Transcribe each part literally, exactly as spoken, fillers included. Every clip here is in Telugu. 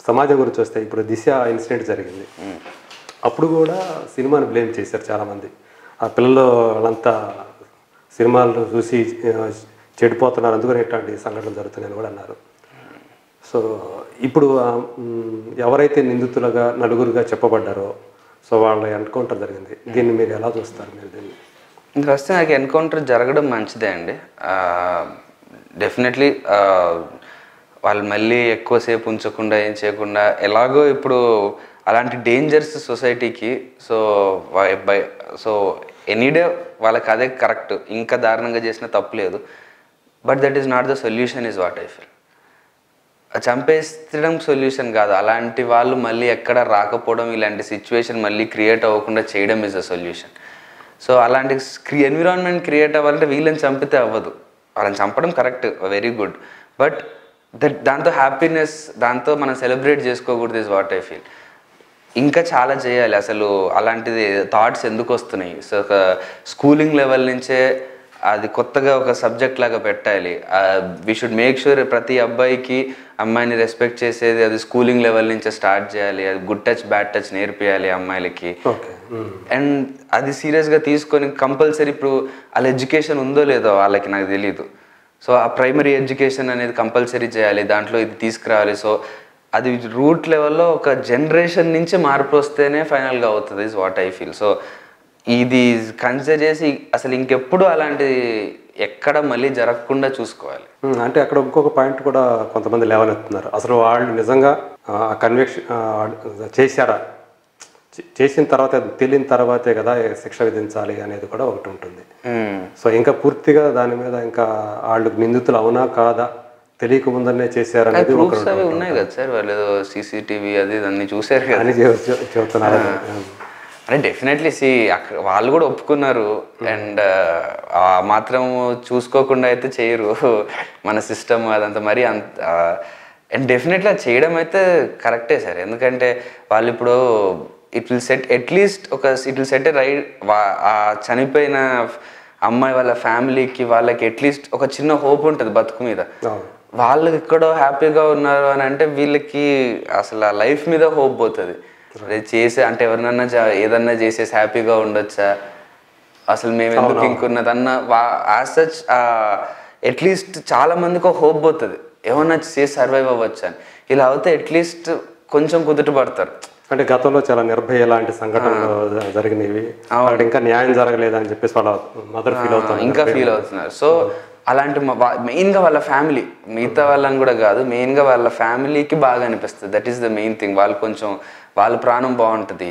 సమాజం గురించి వస్తే ఇప్పుడు దిశ ఇన్సిడెంట్ జరిగింది. అప్పుడు కూడా సినిమాని బ్లేమ్ చేశారు చాలామంది. ఆ పిల్లలు వాళ్ళంతా సినిమాలు చూసి చెడిపోతున్నారు, అందుకని ఇట్లాంటి సంఘటనలు జరుగుతున్నాయని కూడా అన్నారు. సో ఇప్పుడు ఎవరైతే నిందితులుగా నలుగురుగా చెప్పబడ్డారో సో వాళ్ళ ఎన్కౌంటర్ జరిగింది, దీన్ని మీరు ఎలా చూస్తారు? మీరు దీన్ని ఇంకా వస్తే నాకు ఎన్కౌంటర్ జరగడం మంచిదే అండి. డెఫినెట్లీ వాళ్ళు మళ్ళీ ఎక్కువసేపు ఉంచకుండా ఏం చేయకుండా ఎలాగో ఇప్పుడు అలాంటి డేంజర్స్ సొసైటీకి సో బై సో ఎనీడే వాళ్ళకి అదే కరెక్ట్, ఇంకా దారుణంగా చేసిన తప్పు లేదు. But that is not the solution is what I feel. చంపేస్తడం సొల్యూషన్ కాదు, అలాంటి వాళ్ళు మళ్ళీ ఎక్కడ రాకపోవడం, ఇలాంటి సిచ్యువేషన్ మళ్ళీ క్రియేట్ అవ్వకుండా చేయడం ఈజ్ అ సొల్యూషన్. సో అలాంటి క్రి ఎన్విరాన్మెంట్ క్రియేట్ అవ్వాలంటే వీళ్ళని చంపితే అవ్వదు. వాళ్ళని చంపడం correct, very good, but that దాంతో హ్యాపీనెస్, దాంతో మనం సెలబ్రేట్ చేసుకోకూడదు ఈజ్ వాట్ ఐ ఫీల్. ఇంకా చాలా చేయాలి. అసలు అలాంటిది థాట్స్ ఎందుకు వస్తున్నాయి? సో ఒక స్కూలింగ్ లెవెల్ నుంచే అది కొత్తగా ఒక సబ్జెక్ట్ లాగా పెట్టాలి. వీ షుడ్ మేక్ షూర్ ప్రతి అబ్బాయికి అమ్మాయిని రెస్పెక్ట్ చేసేది అది స్కూలింగ్ లెవెల్ నుంచే స్టార్ట్ చేయాలి. అది గుడ్ టచ్ బ్యాడ్ టచ్ నేర్పియాలి అమ్మాయిలకి. అండ్ అది సీరియస్గా తీసుకొని కంపల్సరీ ఇప్పుడు వాళ్ళ ఎడ్యుకేషన్ ఉందో లేదో వాళ్ళకి నాకు తెలీదు. సో ఆ ప్రైమరీ ఎడ్యుకేషన్ అనేది కంపల్సరీ చేయాలి, దాంట్లో ఇది తీసుకురావాలి. సో అది రూట్ లెవెల్లో ఒక జనరేషన్ నుంచి మార్పు వస్తేనే ఫైనల్గా అవుతుంది is what I feel. So ఇది కన్సిడర్ చేసి అసలు ఇంకెప్పుడు అలాంటిది ఎక్కడ మళ్ళీ జరగకుండా చూసుకోవాలి. అంటే అక్కడ ఇంకొక పాయింట్ కూడా కొంతమంది లేవనెత్తున్నారు, అసలు వాళ్ళు నిజంగా కన్విక్షన్ చేశారా, చేసిన తర్వాత తెలియని తర్వాతే కదా శిక్ష విధించాలి అనేది కూడా ఒకటి ఉంటుంది. సో ఇంకా పూర్తిగా దాని మీద ఇంకా వాళ్ళు నిందితులు అవునా కాదా తెలియక ముందనే చేశారనేది ఉన్నాయి కదా సార్. వాళ్ళు సీసీటీవీ అది అన్ని చూసారు కదా అని చెబుతున్నారు. అంటే డెఫినెట్లీ సి అక్కడ వాళ్ళు కూడా ఒప్పుకున్నారు. అండ్ మాత్రం చూసుకోకుండా అయితే చేయరు మన సిస్టమ్ అదంతా మరి అంత. అండ్ డెఫినెట్లీ అది చేయడం అయితే కరెక్టే సార్, ఎందుకంటే వాళ్ళు ఇప్పుడు ఇట్ విల్ సెట్ అట్లీస్ట్ ఒక ఇట్ విల్ సెట్ రైట్ ఆ చనిపోయిన అమ్మాయి వాళ్ళ ఫ్యామిలీకి వాళ్ళకి అట్లీస్ట్ ఒక చిన్న హోప్ ఉంటుంది బతుకు మీద. వాళ్ళు ఎక్కడో హ్యాపీగా ఉన్నారు అని అంటే వీళ్ళకి అసలు ఆ లైఫ్ మీద హోప్ పోతుంది. చేసే అంటే ఎవరినన్నా ఏదన్నా చేసేసి హ్యాపీగా ఉండొచ్చా, అసలు మేము ఎందుకు ఇంకున్నదన్న యాజ్ సచ్ అట్లీస్ట్ చాలా మందికి ఒక హోప్ పోతుంది, ఏమన్నా చేసి సర్వైవ్ అవ్వచ్చు అని. ఇలా అవుతే అట్లీస్ట్ కొంచెం కుదుట పడతారు. అంటే గతంలో చాలా నిర్భయ లాంటి సంఘటనలు జరిగినవి, ఇంకా న్యాయం జరగలేదని చెప్పేసి వాళ్ళ మదర్ ఫీల్ అవుతారు, ఇంకా ఫీల్ అవుతున్నారు. సో అలాంటి మెయిన్గా వాళ్ళ ఫ్యామిలీ, మిగతా వాళ్ళని కూడా కాదు, మెయిన్గా వాళ్ళ ఫ్యామిలీకి బాగా అనిపిస్తుంది. That is the main thing. వాళ్ళు కొంచెం వాళ్ళ ప్రాణం బాగుంటుంది,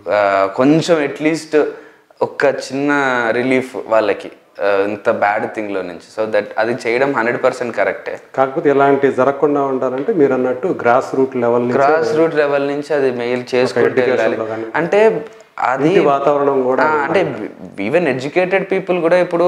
కొంచెం అట్లీస్ట్ ఒక చిన్న రిలీఫ్ వాళ్ళకి ఇంత బ్యాడ్ థింగ్లో నుంచి. సో దట్ అది చేయడం హండ్రెడ్ పర్సెంట్ కరెక్టే. కాకపోతే ఇలాంటి జరగకుండా ఉండాలంటే మీరు అన్నట్టు grass root level grass root level నుంచి అది మెయిల్ చేసుకుంటూ వెళ్ళాలి. అంటే అది వాతావరణం కూడా అంటే ఈవెన్ ఎడ్యుకేటెడ్ పీపుల్ కూడా ఇప్పుడు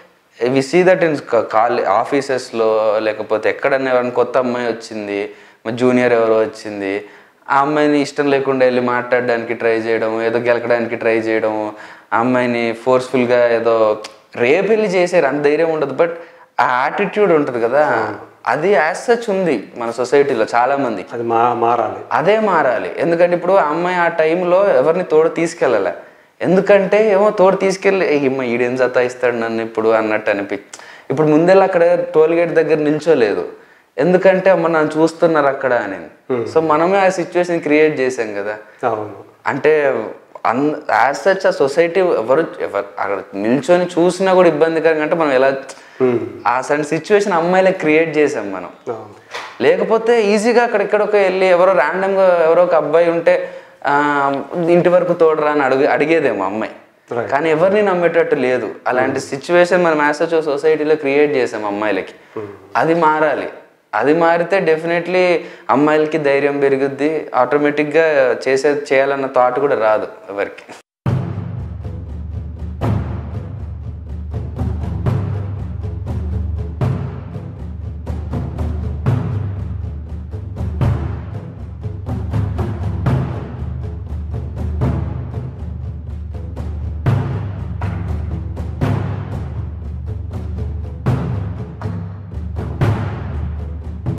we see that in call ఆఫీసెస్లో లేకపోతే ఎక్కడన్నా ఎవరైనా కొత్త అమ్మాయి వచ్చింది, జూనియర్ ఎవరో వచ్చింది, ఆ అమ్మాయిని ఇష్టం లేకుండా వెళ్ళి మాట్లాడడానికి ట్రై చేయడం, ఏదో గెలకడానికి ట్రై చేయడం, ఆ అమ్మాయిని ఫోర్స్ఫుల్గా ఏదో రేపు వెళ్ళి చేసారు అంత ధైర్యం ఉండదు. బట్ ఆ యాటిట్యూడ్ ఉంటుంది కదా, అది యాజ్ సచ్ ఉంది మన సొసైటీలో చాలా మంది. అది మారాలి, అదే మారాలి. ఎందుకంటే ఇప్పుడు ఆ అమ్మాయి ఆ టైంలో ఎవరిని తోడు తీసుకెళ్ళాలి, ఎందుకంటే ఏమో తోడు తీసుకెళ్ళి ఇమ్మ ఈడేం సతాయిస్తాడు నన్ను ఇప్పుడు అన్నట్టు అనిపి ఇప్పుడు ముందెళ్ళి అక్కడ టోల్గేట్ దగ్గర నిల్చోలేదు, ఎందుకంటే అమ్మ నన్ను చూస్తున్నారు అక్కడ అని. సో మనమే ఆ సిచ్యువేషన్ క్రియేట్ చేసాం కదా. అంటే అన్ యాజ్ సచ్ ఆ సొసైటీ ఎవరు ఎవరు అక్కడ నిల్చొని చూసినా కూడా ఇబ్బందికరంగా, అంటే మనం ఎలా ఆ సడన్ సిచ్యువేషన్ అమ్మాయిలకు క్రియేట్ చేసాం మనం. లేకపోతే ఈజీగా అక్కడెక్కడొక వెళ్ళి ఎవరో ర్యాండమ్గా ఎవరో ఒక అబ్బాయి ఉంటే ఇంటి వరకు తోడరా అని అడుగు అడిగేదేమో అమ్మాయి, కానీ ఎవరిని నమ్మేటట్టు లేదు. అలాంటి సిచ్యువేషన్ మనం యాజ్ సచ్ సొసైటీలో క్రియేట్ చేసాం అమ్మాయిలకి. అది మారాలి. అది మారితే డెఫినెట్లీ అమ్మాయిలకి ధైర్యం పెరుగుద్ది, ఆటోమేటిక్గా చేసే చేయాలన్న థాట్ కూడా రాదు ఎవరికి.